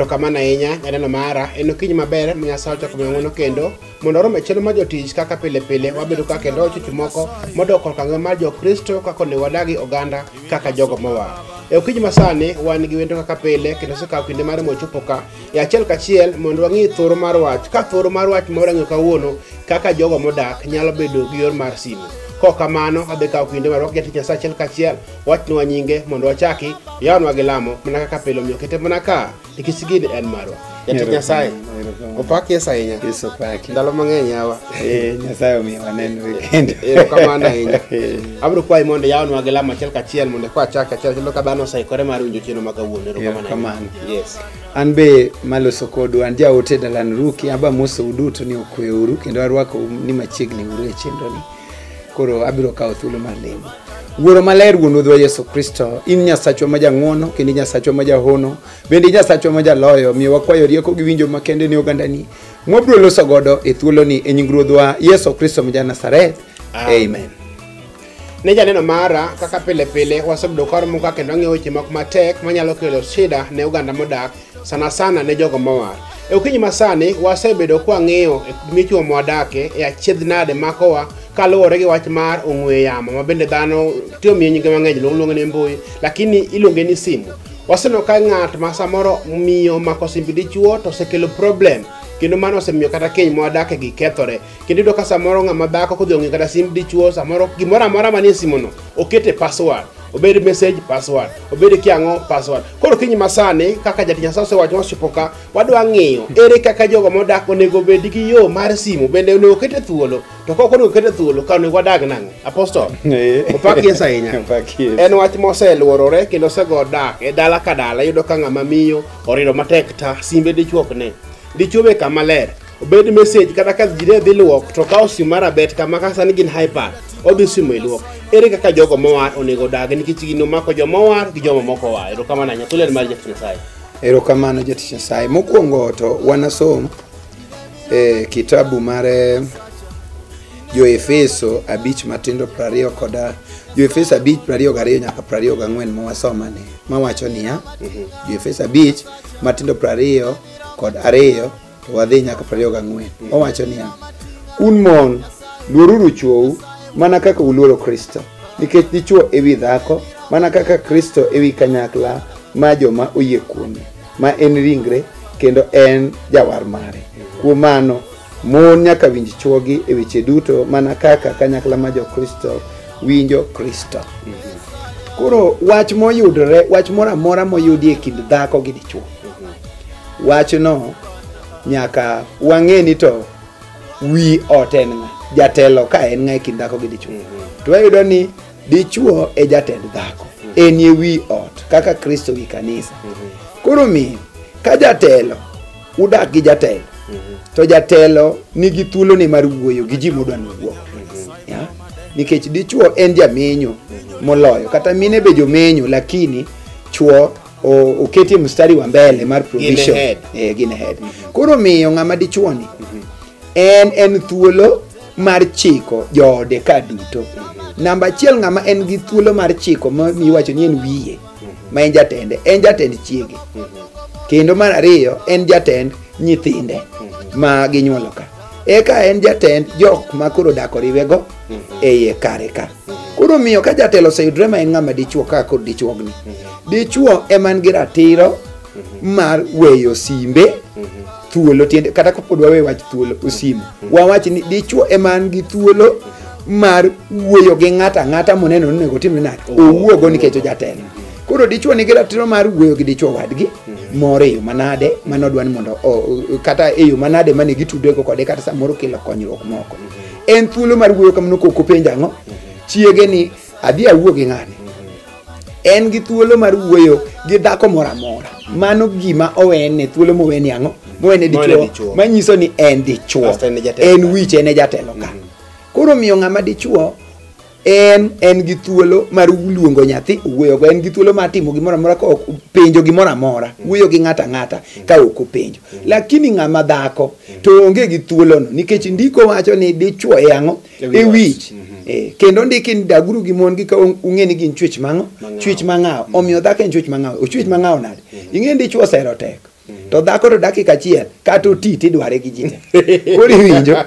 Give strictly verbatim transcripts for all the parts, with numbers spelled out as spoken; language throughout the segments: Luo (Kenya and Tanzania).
Erokamano ahinya nyaneno mara en okinyi maber Nyasaye ochako miyo kendo mondo orome chelo mar jotich kaka pile pile wabedo ka kendo chuchu moko modok korka ngima mar jokristo kaka onego wadagi oganda kaka jogo mowa. E okinyi masani wan gi wendo kaka pile kendo sekawo kinde mar mochopo ka e achiel kachiel mondo wang'i thoro mar wach ka thoro mar wach mawang'o kawuono kaka jogo modak nyalo bedo gi yor mar simu. Kokamano abe kawo kinde mar wakati Nyasaye achiel kachiel wachnwa nyinge mondo wachaki yawanwa gi lamo mana kaka pile omiyo kete mana ka ikisigini en marwa. Jatich Nyasaye opaki esa ahinya. Yesu paki. Ndalo mang'eny yawa. Eh Nyasaye omiyo waneno kendo. Erokamano ahinya. Abiro kwayi mondo yawanwa gi lamo achiel kachiel mondo kwa chaka achiel kendo ka dhano osaikore mar winjo chieno ma kawuono. Erokamano. Yes. An be maloso kodu an jaote dalan ruki aba moso uduto ni okweuru kendo arwako ni machiegni uru e chenro ni. Koro abiro kawo thuolo mar lemo. Wuoro maler wuon udhwa Yesu Kristo, in Nyasachwa ma jang'wono kendo Nyasachwa ma jahono, bende Nyasachwa ma jaloyo, miyo wakwayo rieko gi winjo makende ni ogandani. Mwabiro loso godo e thuolo ni e nying Ruodhwa Yesu Kristo ma Nazareth. Amen. Ne janeno mara kaka pile pile wasebedo kormo ka kendo ng'eyo weche moko matek manyalo kelo shida ne oganda modak sana sana ne jogo mawar. E okinyi masani wasebedo kwa ng'eyo michuo mwadake e achiedh nade makowa kaluwore gi wach mar ong'we yamo ma bende dhano tiyo miyo nyinge mang'eny luongo ni mbui lakini iluonge ni simu. Waseno ka ng'at ma samoro miyo mako simbi dichuo to osekelo problem kendo mano osemiyo kata keny mwadake gi kethore kendo iyudo ka samoro ng'ama dhako kodhi ong'e kata simbi dichuo samoro gimoro amora manie simuno okete password obed message password obed kiang'o password. Koro kinyi masani kaka jatich Nyasaye osewacho osechopoka wadwa ng'iyo ere kaka jogo modak onego bed gi yo mar simu bende onego kete thuolo to kok onego kete thuolo ka onego wadag nang'o apostol. Opaki Yesu ahinya. En wach moseluorore kendo osego dak e dala ka dala iyudo ka ng'ama miyo orido matek ta simbe dichuokne dichuo be kama ler obed message kata ka jide dhi luok to kawo simu mar abet kama ka sani gin hyper odhi simu iluok. Ere kaka jogo mowar onego dag nikech gino mako joma mowar gi joma moko wa. Erokamano ahinya thuolo mar Jatich Nyasaye. Erokamano Jatich Nyasaye. Mokwongo to wanasom e kitabu mare Jo-Efeso abich matindo prariyo koda Jo-Efeso abich prariyo gariyo nyaka prariyo gang'wen mawasomane mawacho niya Jo-Efeso abich matindo prariyo kod ariyo to wadhi nyaka prariyo gang'wen. Owacho niya un mon luoruru chuou mana kaka uluoro Kristo nikech dichuo ewi dhako mana kaka Kristo ewi kanyakla ma joma oyie kuome ma en ringre kendo en jawar mare. Kuom mano mon nyaka winj chuogi e weche duto mana kaka kanyakla ma jo Kristo winjo Kristo. Koro wach moyudore wach moro amora moyudi e kind dhako gi dichuo wachno nyaka wang'e ni to wi oten ng'a jatelo ka en ng'a e kind dhako gi dichuo. To wayudo ni dichuo e jatend dhako en ye wi ot kaka Kristo wi kanisa. Koro mi ka jatelo udak gi jatelo to jatelo nigi thuolo ni mar wuoyo gi ji modwa wuoyo ya nikech dichuo en jamenyo moloyo kata mine be jomenyo lakini chuo oketi mstari wa mbele mar provision eh gine head. Koro miyo ng'ama dichuo ni en en thuolo mar chiko joode ka duto. Namba achiel ng'ama en gi thuolo mar chiko ma miwacho ni en wiye ma en jatende en jatend chiege kendo mar ariyo en jatend nyithinde ma ginyuolo ka eka en jatend jok ma koro dak oriwego e iye kare ka. Koro miyo ka jatelo oseyudre ma en ng'ama dichuo ka kod dichuogni dichuo eman gi ratiro mar weyo simbe thuolo tiende kata kapod wawe wach thuolo osimu wawach ni dichuo eman gi thuolo mar wuoyo gi ng'ata ng'ata moneno ni nego timne nade owuogo nikech jatelo. Koro dichuo nigi ratiro mar wuoyo gi dichuo wadgi moro e yo manade manodwa ni mondo kata e yo manade mane gitudego kode kata samoro kelo konyruok moko. En thuolo mar wuoyo kamano koko penjo ang'o chiege ni adhi awuo gi ng'ane. En gi thuolo mar wuoyo gi dhako moro amora mano gima owene thuolo moweni ang'o moweni dichuo manyiso ni en dichuo en wich en jatelo ka. Koro miyo ng'ama dichuo en en gi thuolo mar luongo nyathi wuoyo go en gi thuolo mar timo gimoro amora ka penjo gimoro amora wuoyo gi ng'ata ng'ata ka ok openjo. Lakini ng'ama dhako to onge gi thuolo no nikech ndiko wacho ni dichuo e ang'o e wich eh kendo ndiki ni daguru gi mon gi ka ung'e ni gin chwech mang'o chwech mang'ao omiyo dhako en chwech mang'ao o chwech mang'ao nade ing'e dichuo sero tek to dhako to dakika achiel kata oti tidware gi jite koro iwinjo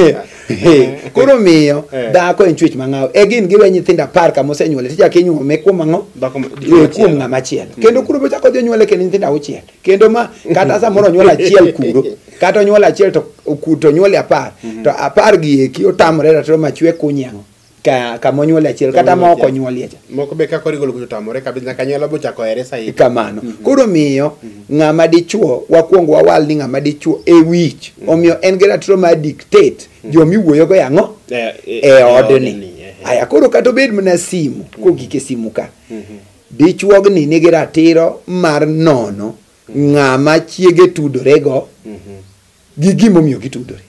koro miyo dhako en chwech mang'aw e gin giwe nyithindo apar kama osenyuole tichako inyuome kuom ang'o kuom ng'ama achiel kendo kuro bochako dhi onyuole kendo nyithindo auchiel kendo ma kata samoro onyuol achiel kuro kata onyuol achiel to to nyuole apar to apar gi eki otamore ratiro machwe kunyango ka kama onyuol achiel kata ma ok onyuolie cha moko be kako rigolo kuto tamore kabisa kanyalo bochako ere sai kamano koro miyo ng'ama dichuo wakuongo wawal ni ng'ama dichuo e wich omiyo en gi ratiro ma dictate jomi wuoyo go yango e odni aya koro kata obed mana simu kogike simu ka dichuogni nigi ratiro mar nono ng'ama chiege tudore go gi gimomiyo gitudore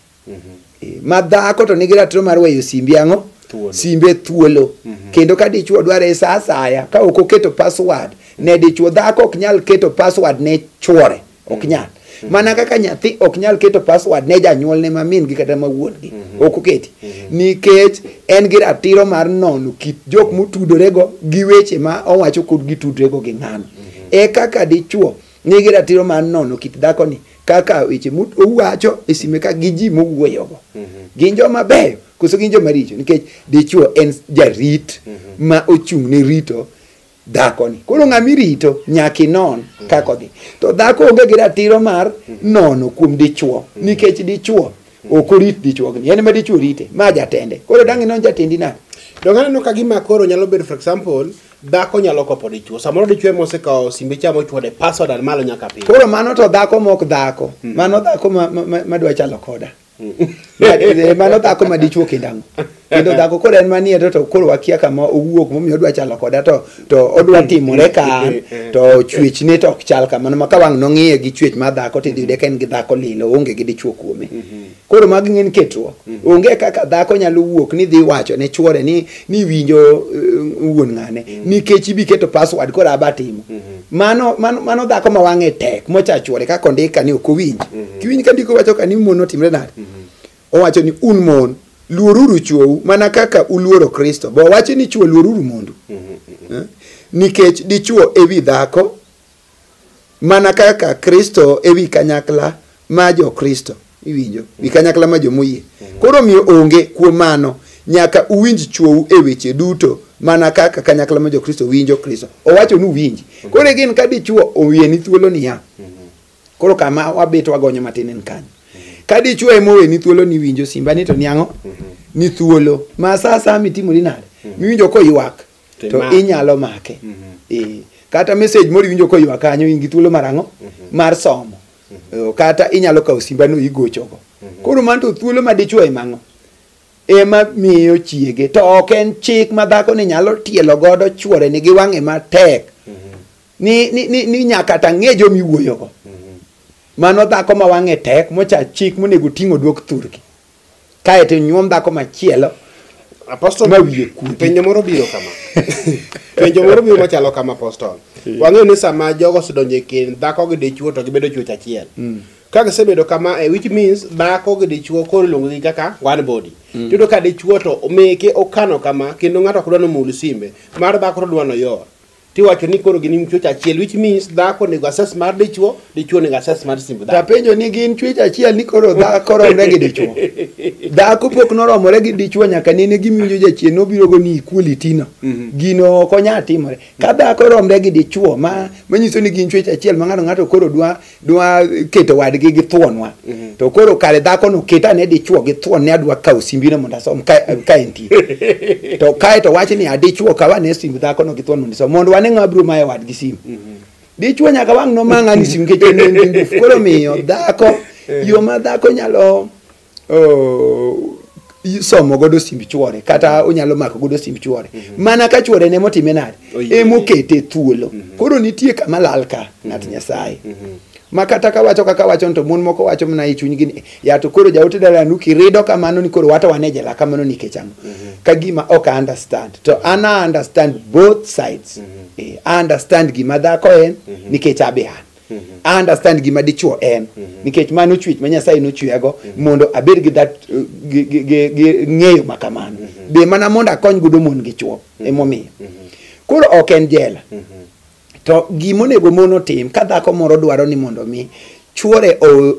ma dhako to nigi ratiro mar weyo simbi ang'o simbe thuolo mm -hmm. kendo ka dichuo dware sa asaya ka ok oketo password ne dichuo dhako ok nyal keto password ne chuore ok nyal mm -hmm. mana kaka nyathi ok nyal keto password ne janyuol ne mamin gi kata mawuon gi mm -hmm. ok oketi mm -hmm. nikech en gi ratiro mar nono kit jok motudore go gi weche ma owacho kod gitudore go gi ng'ano mm -hmm. e kaka dichuo nigi ratiro mar nono kit dhako ni kaka weche mowacho e sime ka gi ji mowuoyo go mm -hmm. gin joma beyo koso gin joma richo nikech dichuo en jarit mm -hmm. ma ochung' ne rito dhako ni koro ng'ami rito nyaki non mm -hmm. kako dhi to dhako onge gi ratiro mar mm -hmm. nono kuom dichuo mm -hmm. nikech dichuo mm -hmm. ok orit dichuo ni en ma dichuo rite ma jatende koro dangi non jatendi na dongana no kagima koro nyalo bedo for example dhako nyalo kopo dichuo samoro dichuo mose ka simbe chamo chuode password an malo nyaka piny koro mano to dhako mok dhako mm -hmm. mano dhako ma, ma, ma dwa chalo koda mano dhako ma dichuo kindango kendo dhako koro en manie to to koro wakia kama owuok momiyo odwa chalo koda to to odwa timore ka to chwech ne to ok chal kamano ma ka wang' nong'iye gi chwech ma dhako tidhi yude ka en gi dhako lilo onge gi dichuo kuome koro magi ng'en ketruok onge kaka dhako nyalo wuok ni dhi wacho ne chuore ni ni winjo uh, wuon ng'ane nikech ibi keto password koro aba timo mano mano mano dhako ma wang'e tek mocha chuore ka kondika ni ok owinj kiwinj ka ndiko wacho ka ni mon otimre nade owacho ni un mon luoruru chuou mana kaka uluoro Kristo bo wacho ni chuo luoruru mondu mm -hmm. eh? nikech dichuo ewi dhako mana kaka Kristo ewi kanyakla ma jo Kristo iwinjo mm -hmm. wi kanyakla ma jo moyie mm -hmm. koro miyo onge kuom mano nyaka uwinj chuou e weche duto mana kaka kanyakla ma jo Kristo winjo Kristo owacho nu winji mm -hmm. koro gin ka dichuo owie ni thuolo niya mm -hmm. koro kama wabet wagonyo matin en kanyo ka dichuo emowe ni thuolo ni winjo simba ni to niang'o mm -hmm. ni thuolo ma sasa mitimo ni nade mm -hmm. miwinjo ko ywak to ma. Inyalo make mm -hmm. e kata message mori winjo ko ywak kanyo ingi thuolo marang'o mm -hmm. mar somo mm -hmm. kata inyalo kawo simba no igocho go mm -hmm. koro manto thuolo ma dichuo emang'o ema miyo chiege to ok en chik ma dhako ni nyalo tielo godo chuore ni gi wang'e matek mm -hmm. ni, ni, ni, ni nyaka ta ng'e jo miwuoyo go mano dhako ma wang'e tek mocha chik monego ting'o duok thurgi kae to nyuom dhako machielo apostol ma wiye kudi penjo moro biro kama penjo moro biro machalo kama apostol wang'e ni sama jogo sidonje kin dhako gi dichuo to gibedo chuo achiel mm. kaka sebedo kama eh, which means dhako gi dichuo koro luongo gi kaka one body mm. tudo ka dichuo to omeke okano kama kendo ng'ato okdwa no mul simbe mar dhako to dwa no yor tiwacho ni koro gini mchuo achiel which means dhako nego access mar dichuo dichuo nego access mar simbe dhako tapenjo ni gin chuo achiel ni koro dhako romre gi dichuo dhako pok noromore gi dichuo nyaka nene gimiwinjo jachien nobiro go ni equality no mm -hmm. gino konya timore ka dhako romre gi dichuo ma manyiso ni gin chuo achiel ma ng'ato ng'ato koro dwa dwa keto wadgi gi thuonwa mm -hmm. to koro kare dhako no keta ne dichuo gi thuon ne adwa kaw simbino mondo asom ka ka enti to kae to wachi ni adichuo kawa ne simb dhako no gi thuon mondo asom mondo ne ngabru ma wad gi sim mm -hmm. dichuo nyaka wang no manga ni sim keche ne ngufu koro miyo dhako yo ma dhako nyalo oh, somo godo simbi chuore kata onyalo mako godo simbi chuore mm -hmm. mana ka chuore ne motime nade oh, yeah. emo kete thuolo mm -hmm. koro nitie kama lalka mm -hmm. nat Nyasaye mm -hmm. makata ka wacho kaka wacho to mon moko wacho mna ichuny gini ya to koro jaote dala nuki rido kamano ni koro wata wanejela kamano ni kechango mm -hmm. kagima ok understand to ana understand both sides mm -hmm. e, understand gima dhako en mm -hmm. nikech abehan mm -hmm. understand gima dichuo en mm -hmm. nikech mano chwich ma Nyasaye nochwego mm -hmm. mondo abed gi that uh, gi, gi, gi, gi ng'eyo makamano mm -hmm. be mana mondo akony godo mon gi chuo mm -hmm. emomiyo mm -hmm. koro ok en jela mm -hmm. to gimonego mono tim ka dhako moro dwaro ni mondo mi chuore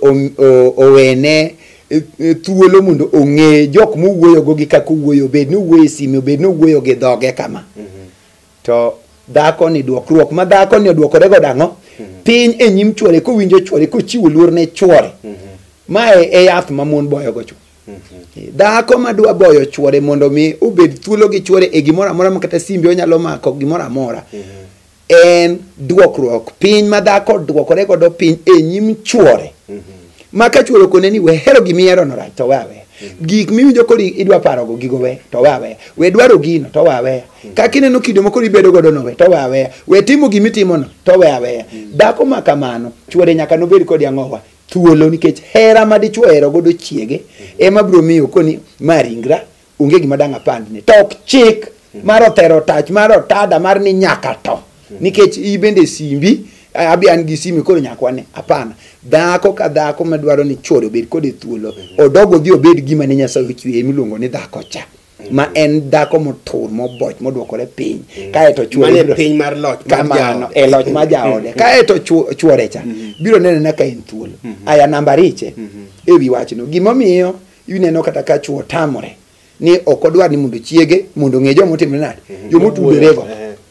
owene thuolo mondo ong'e jok mowuoyo go gi kaka wuoyo, bed ni wuoyo e sime, bed ni wuoyo gi dhoge kama. To dhako ni duokruok ma dhako ni oduokore go dang'o piny e nyim chuore, kowinjo chuore, kochiwo luor ne chuore. Mae e yath ma mon boyo go chuo. Dhako madwa boyo chuore mondo mi obed thuolo gi chuore e gimoro amora ma kata simbe onyalo mako gimoro amora, en duokruok piny ma dhako duokore godo piny e nyim chuore. Ma ka chuore kone ni we hero gimihero no rach to wawe, gik miwinjo kodi idwa paro go gigo we to wawe, we dwaro gino to wawe, ka kineno kido moko ibedo godo no we to wawe, we timo gimitimo no to wawe. Dhako ma kamano chuore nyaka nobed kodi ang'owa thuolo, nikech hera ma dichuo hero godo chiege ema biro miyo koni maringra onge gima dang' apandne. To ok chik mar otero tach mar otada mar ni nyaka to, nikech ibende simbi abi an gi simi koro nyakwane. Hapana, dhako ka dhako madwaro ni chuore obed kode thuolo, odogo dhi obed gima ne Nyasaye ochwe miluongo ni dhako cha, ma en dhako motur moboch moduokore piny, kae to chuore mane piny mar loch kamano e loch ma jaode, kae to chuore cha biro neno ka en thuolo. Aya namba riche e wi wachno, gimomiyo ineno kata ka chuo tamore ni ok odwar ni mondo chiege mondo ng'e jomo timre nade, jomo tudorego.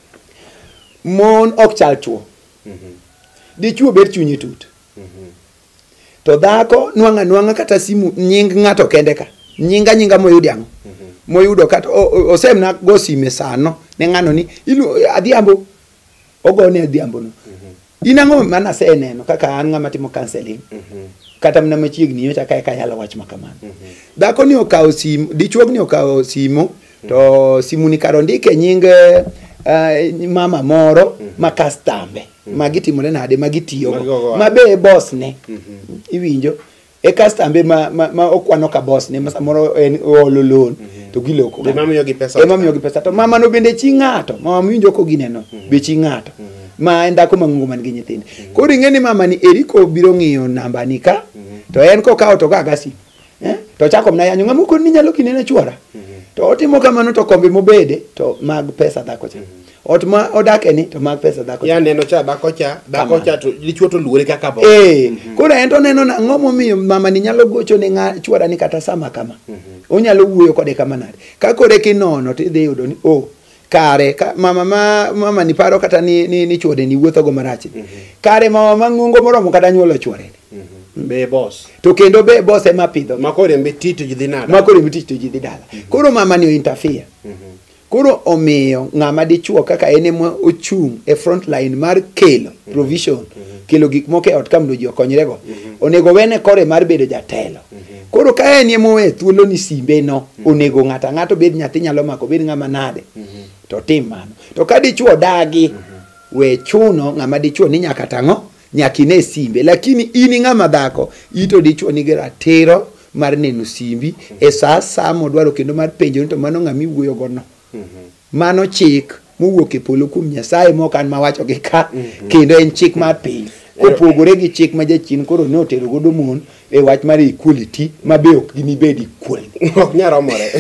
Mon ok chal chuo. Dichuo bet chunyi tut, to dhako nwang'a nwang'a kata simu nying ng'ato kende ka, nyinga nyinga moyudi ang'o, moyudo kata osemna go sime sano ne ng'ano ni ilu adhiambo, ogone adhiambo no. In ang'o mana se neno kaka an ng'ama timo counseling, kata mna machiegni nyocha kae ka yalo wach makamano. Dhako ni okawo simu, dichuo ni okawo simu, to simu ni karo ndike nying uh, mama moro ma kastambe. Magi timore nade, magi tiyo ma be boss ne iwinjo e kastambe ma ma okwano ka boss ne ma samoro en olo loan to giloko e mamiyo gi pesa, e mamiyo gi pesa, to mama no bende chi ng'ato, mama winjo ko gineno be chi ng'ato ma en dhako mang'ongo man gi nyithinde. Koro ing'e ni mama ni eriko biro ng'iyo namba ni ka, to en ko kawo to gaga si eh to chako mna yanyo ng'amu kon ni nyalo kinene chuora, to otimo kamano to kombe mobede to mag pesa dhako cha. Ot ma odake ni to mag pesa dhako. Ya neno cha dhako cha, dhako cha to dichuo to luore kaka bo. Eh, koro en to neno na ng'omo miyo mama ni nyalo gocho ne ng'a chuora ni kata sama kama. Onyalo wuoyo kode kama nade. Ka kore kinono to idhi yudo ni oh kare ka mama ma mama ni paro kata ni ni, ni chuode ni wuotho go marach. Kare mama mang'ungo moromo kata nyuolo chuore ni. Be boss. To kendo be boss ema pidho. Makore mbe tito jidhi nada. Makore mbe tito jidhi dala. Koro mama ni interfere. Koro omiyo ng'ama dichuo kaka ene mo ochung e front line mar kelo provision, kelo gik moko e ot kamdo ji okonyrego, onego wene kore mar bedo jatelo. Koro ka enie mo e thuolo ni simbe no, onego ng'ata ng'ato bed nyathi nyalo mako bed ng'ama nade, to tim mano. To ka dichuo dagi, we chuno ng'ama dichuo ni nyaka tang'o, nyakine simbe, lakini ini ng'ama dhako, ito dichuo ni ratiro mar neno simbi, e sa sa modwaro kendo mar penjo to mano ng'ami wuoyo gono. Mano chik mowuok e polo kuom Nyasaye mokan mawacho gi ka, kendo en chik mar piny kopogore gi chik ma jachien koro ne otero godo mon e wach mar equality ma be ok ginibed equal. Ok nyaromore.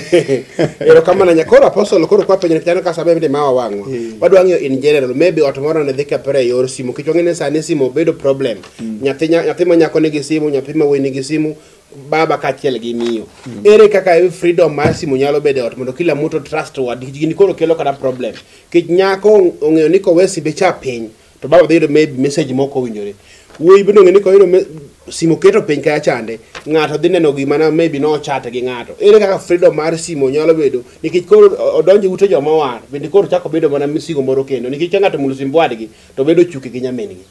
Ero kamano nyakoro apostle koro kwa penjo kitano ka sababu de mawa wang'o. Wadwa ng'iyo in general, maybe ot moro ne dhi kapere yor simu, kichonge ne sani simu bedo problem. Nyathi nyathi ma nyako nigi simu, nyathi ma wuoyi nigi simu, baba kachiel gi miyo. Mm. Ere kaka e freedom mar simu nyalo bedo ot mondo kila mtu trust wad gini koro kelo kada problem. Kich nyako ong'eyo ni ko wesi be cha piny to baba dhi yudo maybe message moko winjore. Wuoyi bende ong'eyo ni ko yudo simu keto piny kaya chande, ng'ato dhi neno gima na maybe no chat gi ng'ato. Ere kaka freedom mar simu nyalo bedo nikech koro odonje ute joma war bende koro chako bedo mana misigo moro kendo nikech ng'ato mulo simu wadgi to bedo chuki gi nyamingi.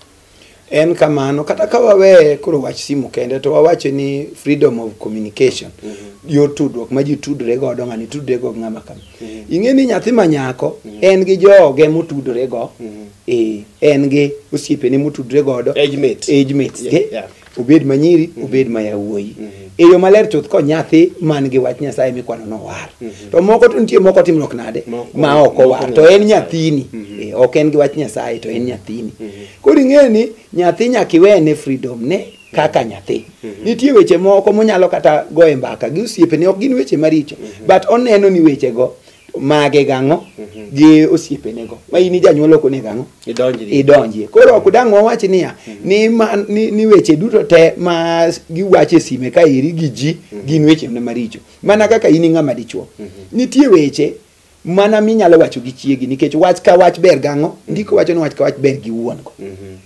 En kamano kata ka wawe koro wach simu kende to wawache ni freedom of communication, mm -hmm. Yo tudruok ma ji tudre godo ng'ani tudre go ng'ama kama. Mm -hmm. Ing'e ni nyathi ma nyako, mm -hmm. en gi joge motudre go, mm -hmm. eh en gi osiepe ni motudre godo, age mate age mates yeah, ge yeah. Obed manyiri, mm -hmm. obed ma yawuoyi. Mm -hmm. E yo maler chuth ko nyathi man gi wach Nyasaye mikwano no war. Mm -hmm. To moko to nitie moko timrok nade ma oko war to en nyathini. Mm -hmm. E ok en gi wach Nyasaye to en nyathini. Mm -hmm. Koro ing'e ni nyathi nyaka iwene freedom ne kaka nyathi. Mm -hmm. Nitie weche moko monyalo kata goe mbaka gi osiepe ne ok gin weche maricho, mm -hmm. but oneno ni weche go mage gang'o, mm -hmm. gi osiepenego ma in janyuol ok onego ang'o idonjie idonjie koro ok dang' wawach niya ni, ni, ni weche duto te ma giwacho e sime ka iri gi ji gin weche maricho mana kaka in ng'ama dichuo nitie weche mana minyalo wacho gi chiegi nikech wach ka wach ber gang'o ndiko wacho ni wach ka wach ber gi wuon go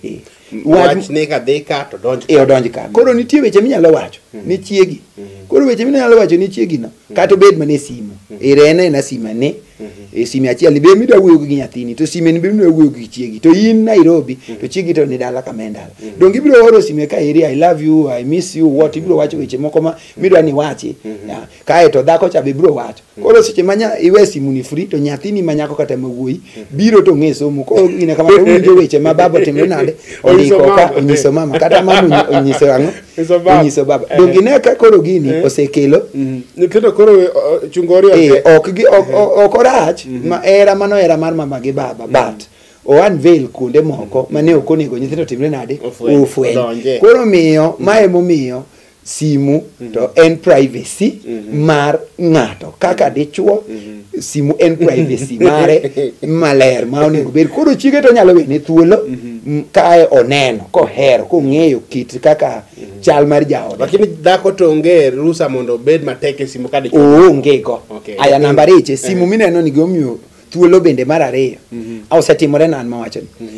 wach ne ka dhi ka to donj e odonj ka koro nitie weche minyalo wacho ni chiegi koro weche minyalo wacho ni chiegi no kata obed mane simu irene na simane e sime achiel be midwa wuoyo gi nyathini to sime ni be midwa wuoyo gi chiegi to in Nairobi to chiegi to ni dala kama ndala dongi biro oro sime ka iri I love you I miss you what ibiro wacho weche moko ma midwa ni wachi kae to dhako cha be biro wacho koro seche manya iwe simu ni free to nyathini manyako kata mawuoyi biro to ng'e somo koro ine kama to winjo weche ma baba timre nade ondiko ka onyiso mama kata mama onyiso ang'o onyiso baba dongi ne ka koro gini osekelo nikendo koro chungori ok gi ok orach ma era mano era mar mama gi baba but o unveil kuonde moko mane ok onego nyithindo timre nade ofweny koro miyo mae momiyo simu to en privacy mar ng'ato kaka dichuo simu en privacy mare maler ma onego bed koro chiege to nyalo wene thuolo kae oneno kohero kong'eyo kit kaka chal mar jaode lakini dhako to onge rusa mondo bed matek e simu ka dichuo onge go aya namba riche simu mineno ni gomiyo thuolo bende mar ariyo osetimore nan mawacho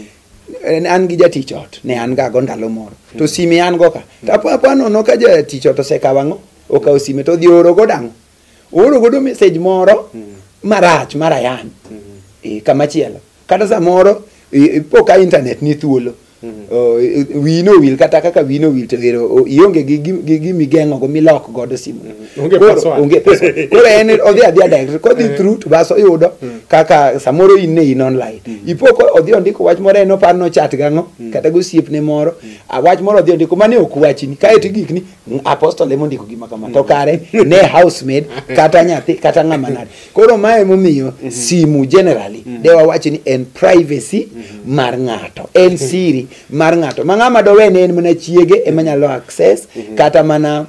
ni an gi jatich ot ne an ga go ndalo moro to sime an go ka tapo apano no ka jatich ot osekawango okawo sime to dhi oro go dang oro go message moro marach marayan e kama chielo kata samoro poka internet ni thuolo wino wil kata kaka wino wil to ero ionge gi gi migengo go milok godo simu onge password onge password koro en odhi adhi direct ko dhi through to baso yudo kaka samoro in ne in online ipoko odhi ondiko wach moro eno par no chat gang'o kata go siep ne moro a wach moro odhi ondiko mane ok wachni kae to gik ni apostol emo ndiko gima kama to kare ne housemaid kata nyathi kata ng'ama nade koro mae momiyo simu generally dewa wachni en privacy mar ng'ato en siri mar ng'ato ma ng'ama do wene en mana chiege ema nyalo access kata mana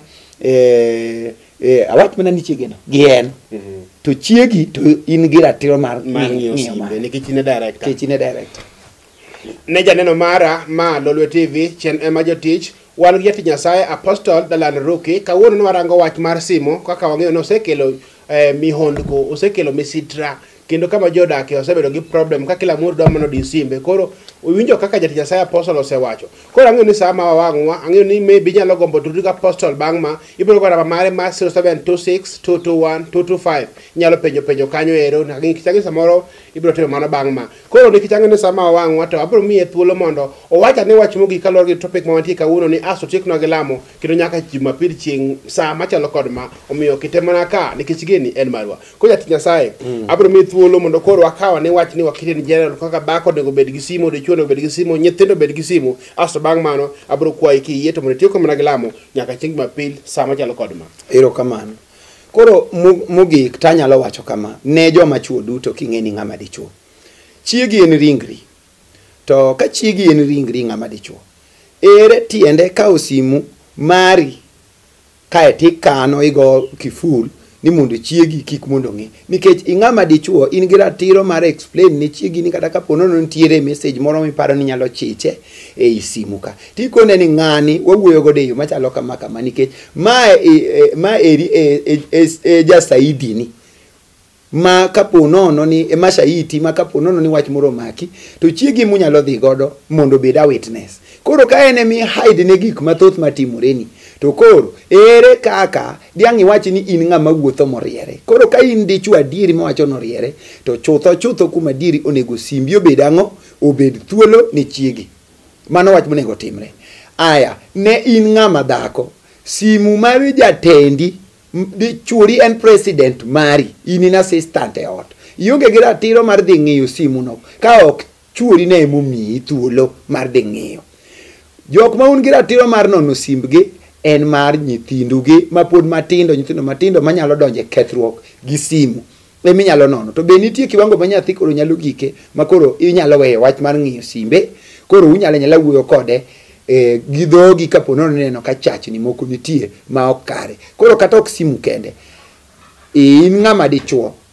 eh eh awach mana ni chiege no gien to chiegi to in gi ratiro mar ng'iyo simbe nikech ne director nikech ne director ne janeno mara ma Lolwe T V chen ema jotich wan gi jatich Nyasaye Apostol Dalan Ruki kawuono ne warango wach mar simu kaka wang'eyo no osekelo eh, mihondko osekelo misitra kendo kama jodak osebedo gi problem ka kila moro dwaro di simbe koro uwinjo kaka jatich Nyasaye Apostol osewacho koro ang'eyo ni sama wawang'wa ang'eyo ni maybe nyalo gombo tudri ka Apostol bang' ma ibiro go namba mare ma zero seven two six two two one two two five nyalo penjo penjo kanyo ero na kitangi samoro ibiro timo mano bang' ma koro ni kitangi ni sama wawang'wa to abiro miye thuolo mondo owacha ni wach mogi kalor gi topic ma wantie kawuono ni aso tikno gi lamo kendo nyaka Jumapil chieng' saa machalo kod ma omiyo kitemana ka nikech gini en marwa ko jatich Nyasaye abiro miye thuolo mondo koro akawa ni wach ni wakiti ni general kaka bako nego bed gi simu de chuo nego bed gi simu nyithindo bed gi simu aso bang' mano abiro kwayi ki yeto mondo tiyo kamana gilamo nyaka chieng' Jumapil saa machalo kod ma ero kamano koro mogik tanyalo wacho kama ne joma chuo duto king'eni ng'ama dichuo chiegi en ringri to ka chiegi en ringri ng'ama dichuo ere tiende ka simu mari kae tikano igo kiful ni mondo chiegi kik mondo ng'e nikech ing'ama dichuo in gi ratiro mar explain ni chiegi ni kata kapono no ntiere message moro miparo ni nyalo chiche e simu ka tikone ni ng'ani wawuoyo go deyo machalo kama kama nikech ma e, ma eri e, e, e, e ja Saidi ni ma kapono no ni e mashaiti ma kapono no ni wach moro maki to chiegi munyalo dhi godo mondo bed a witness koro ka ene mi hide ne gik mathoth matimore ni to koro ere kaka diang' iwachi ni in ng'ama wuotho moriere koro ka in dichuo adieri mawacho noriere to chutho chutho kuma adieri onego simbi obed ang'o obed thuolo ne chiegi mano wach monego timre aya ne in ng'ama dhako simu mar jatendi dichuori en president mari in in assistant e ot ionge gi ratiro mar dhi ng'iyo simu no ka ok chuori ne momiyi thuolo mar dhi ng'iyo jok ma un gi ratiro mar nono simbgi en mar nyithindugi ma pod matindo nyithindo matindo manyalo donje kethruok gi simu emi nyalo nono to be nitie kiwango ma nyathi koro nyalo gike ma koro inyalo weyo wach mar ng'iyo simbe koro unyalo nyala wuoyo kode e gi dhogi kapo nono neno ka chachni moko nitie ma ok kare koro kata ok simu kende in ng'ama dichuo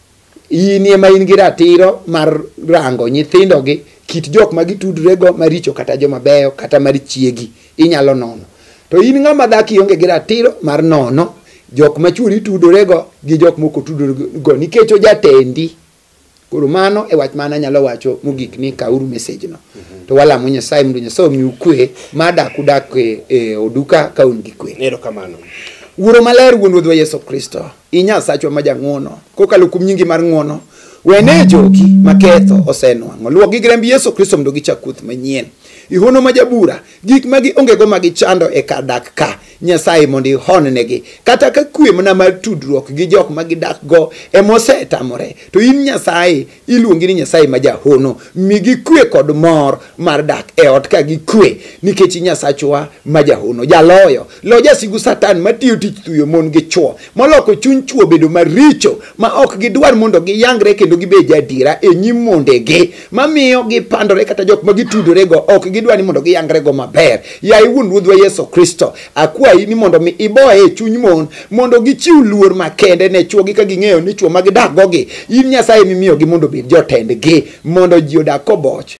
in ema in gi ratiro mar rango nyithindogi kit jok ma gitudrego maricho kata joma beyo kata mar chiegi inyalo nono. To in ng'ama dhaki onge gi ratiro mar nono jok ma chuori tudorego gi jok moko tudorego nikech ojatendi. Koro mano e wach mana nyalo wacho mogik ni kauru message no. Mm-hmm. To wala mo Nyasaye mondo Nyasaye omiu kwe madak udak e, e oduka ka un gi kwe. Ero kamano. Wuro maler wuon Ruodhwa Yesu Kristo. Inyasachwa ma jang'wono. Kokalo kuom nyingi mar ng'wono. Wene jogi maketho osenwang'o. Luwogi gi remb Yesu Kristo mondo gichak kuoth manyien. Ihono majabura gik magi ongego magi chando e kar dak ka Nyasaye mondo ihonnegi kata ka kwe mana mar tudruok gi jok magi dak go emose tamore to in Nyasaye iluongi ni Nyasaye ma jahono migi kwe kod mor mar dak e ot ka gi kwe nikech Nyasachwa ma jahono jaloyo lo jasigu Satan matiyo tich thuyo mon gi chwo moloko chuny chwo bedo maricho ma ok gidwar mondo giyangre kendo gibed jadira e nyim mondegi mamiyo gipandore kata jok magi tudore go ok gidwar ni mondo giyangre go maber. Yaye wuon Ruodhwa Yesu Kristo akwayi ni mondo mi iboye chuny mon mondo gichiw luor makende ne chwogi ka ging'eyo ni chwo magi dak gogi in Nyasaye mimiyo gi mondo bed jotendgi mondo ji odak koboch